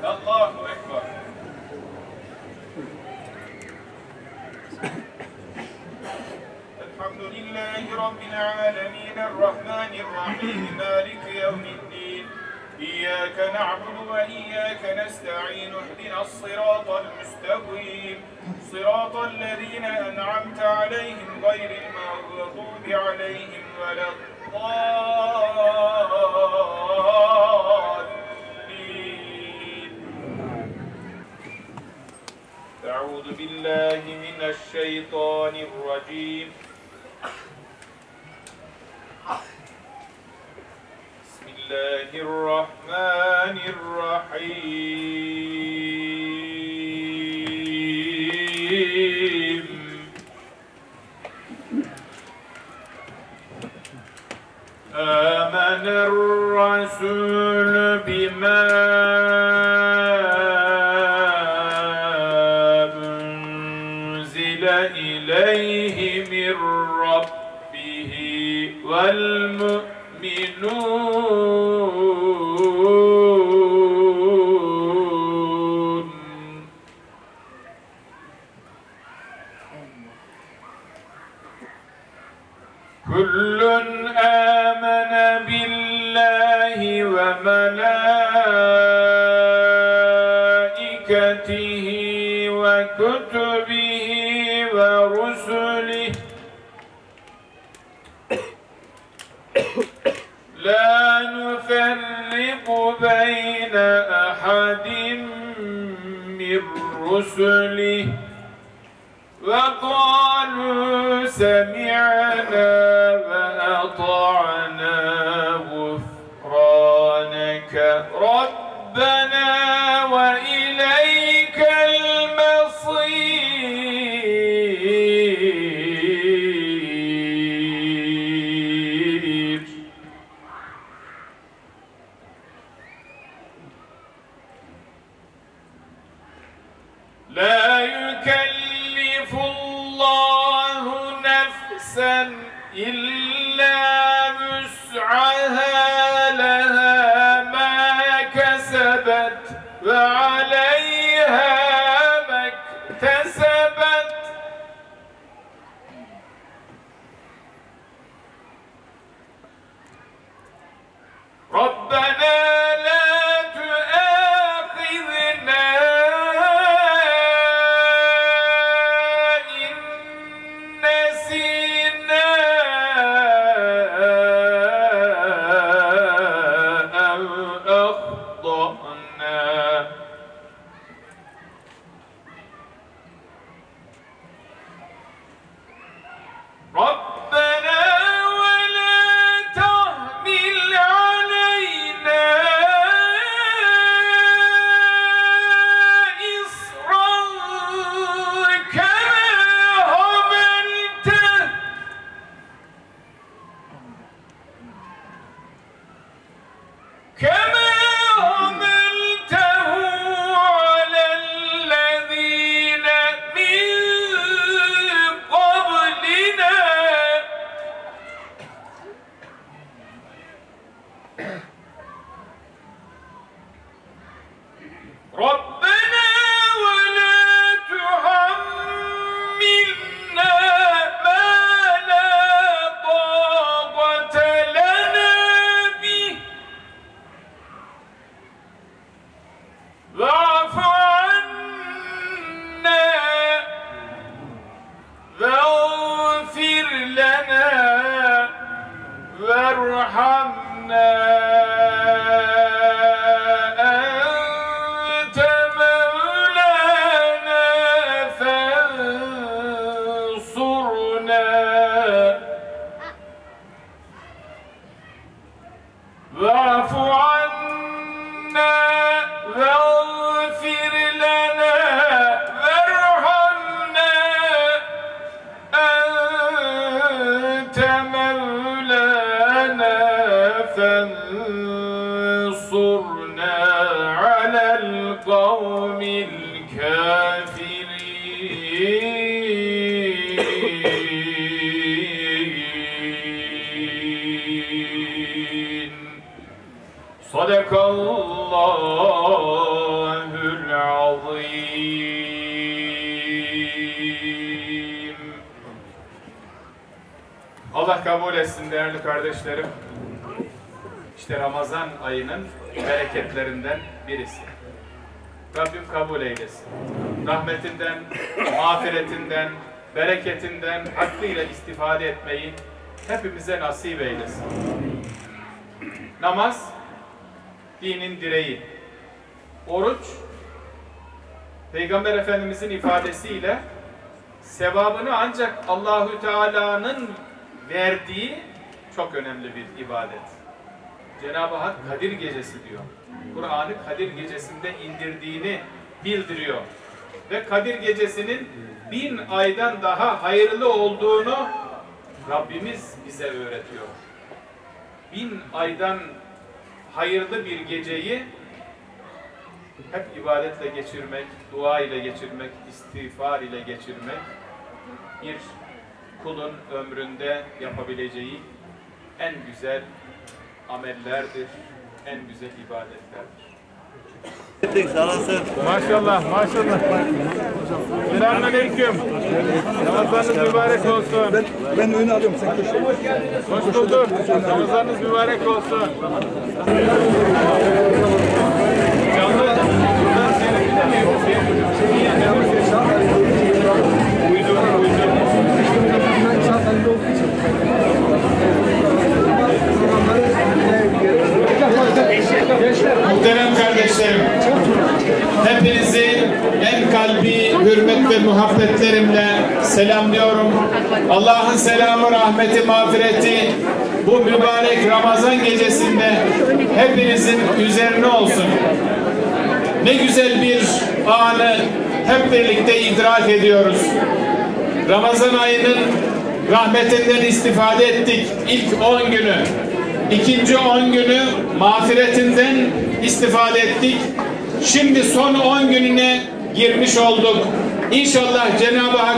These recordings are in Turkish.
Allahu Ekber. Elhamdülillahi Rabbil alemin. Errahmanirrahim. Maliki yevmiddin. İyyâke na'budu ve iyyâke nesta'in. İhdina s-sirâtal müstakîm. Sirâtal lezîne en'amte aleyhim gayril mağdûbi aleyhim veleddâllîn. Euzu billahi mineşşeytanirracim. Bismillahirrahmanirrahim. Âmener rasûlü bimâ unzile ileyhi min rabbihi vel mu'minûn. Kullun âmene billahi ve melâiketihi ve kutubihi ve rusulihi la nuferriqu beyne ahadin min rusulihi ve kâlû semi'nâ ve ata'nâ gufrâneke Rabbena ve ileykel masîr. La yükellifullahu nefsen illa vus'aha leha ma kesebet ve aleyha mektesebet. Rabbena la tuâkhidna in nesînâ ev akhta'nâ. Rabbena ve la tahmil aleyna isran kema hamaltehu alellezîne min qablina. Rabbena ve la tuhammilna ma la tâqate lana bih. Va'fu anna veğfir lana verhamna. Ente mevlana fensurna. Va'fu anna veğfir lana verhamna. Ente mevlana fensurna alel kavmil kafirin. Sadakallahu Allah kabul etsin değerli kardeşlerim. İşte Ramazan ayının bereketlerinden birisi. Rabbim kabul eylesin. Rahmetinden, mağfiretinden, bereketinden hakkıyla istifade etmeyi hepimize nasip eylesin. Namaz, dinin direği. Oruç, Peygamber Efendimizin ifadesiyle sevabını ancak Allahü Teala'nın verdiği çok önemli bir ibadet. Cenab-ı Hak Kadir Gecesi diyor. Kur'an'ı Kadir Gecesi'nde indirdiğini bildiriyor. Ve Kadir Gecesi'nin 1000 aydan daha hayırlı olduğunu Rabbimiz bize öğretiyor. 1000 aydan hayırlı bir geceyi hep ibadetle geçirmek, dua ile geçirmek, istiğfar ile geçirmek bir kulun ömründe yapabileceği en güzel amellerdir, en güzel ibadetlerdir. Maşallah, maşallah. Selamünaleyküm. Ramazanınız mübarek olsun. Ben önü alıyorum, sen koş. Hoş bulduk. Ramazanınız mübarek olsun. Canlı buradan seyredin mi? Uydu. Muhterem kardeşlerim, hepinizi en kalbi hürmet ve muhabbetlerimle selamlıyorum. Allah'ın selamı, rahmeti, mağfireti bu mübarek Ramazan gecesinde hepinizin üzerine olsun. Ne güzel bir anı hep birlikte idrak ediyoruz. Ramazan ayının rahmetinden istifade ettik ilk 10 günü. İkinci 10 günü mağfiretinden istifade ettik. Şimdi son 10 gününe girmiş olduk. İnşallah Cenab-ı Hak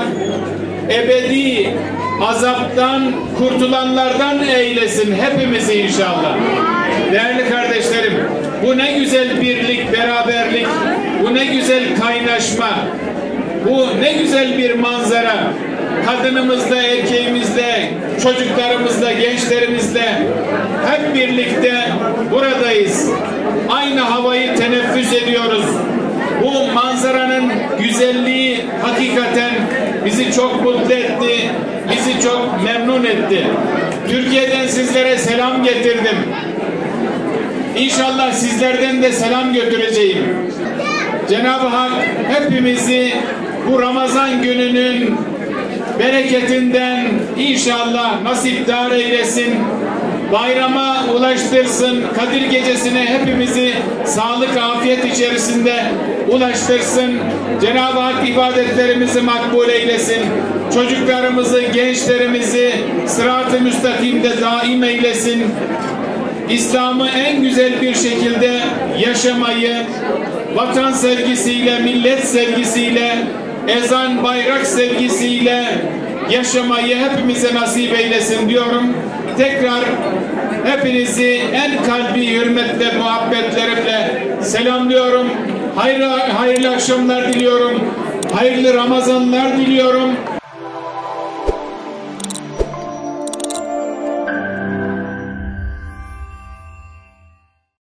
ebedi azaptan kurtulanlardan eylesin hepimizi inşallah. Değerli kardeşlerim, bu ne güzel birlik, beraberlik, bu ne güzel kaynaşma, bu ne güzel bir manzara. Kadınımızla, erkeğimizle, çocuklarımızla, gençlerimizle hep birlikte buradayız. Aynı havayı teneffüs ediyoruz. Bu manzaranın güzelliği hakikaten bizi çok mutlu etti, bizi çok memnun etti. Türkiye'den sizlere selam getirdim. İnşallah sizlerden de selam götüreceğim. Cenab-ı Hak hepimizi bu Ramazan gününün bereketinden inşallah nasipdar eylesin. Bayrama ulaştırsın. Kadir Gecesi'ne hepimizi sağlık, afiyet içerisinde ulaştırsın. Cenab-ı Hak ibadetlerimizi makbul eylesin. Çocuklarımızı, gençlerimizi sırat-ı müstakimde daim eylesin. İslam'ı en güzel bir şekilde yaşamayı, vatan sevgisiyle, millet sevgisiyle, ezan, bayrak sevgisiyle yaşamayı hepimize nasip eylesin diyorum. Tekrar hepinizi en kalbi hürmetle, muhabbetlerimle selamlıyorum. Hayırlı akşamlar diliyorum. Hayırlı Ramazanlar diliyorum.